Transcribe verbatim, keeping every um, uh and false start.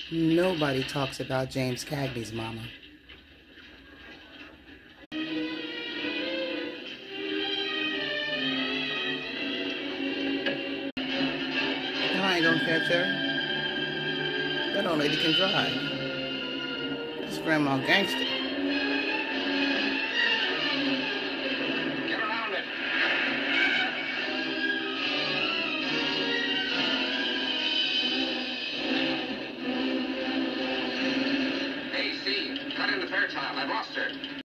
Nobody talks about James Cagney's mama. I ain't gonna catch her. That old lady can drive. That's Grandma Gangster.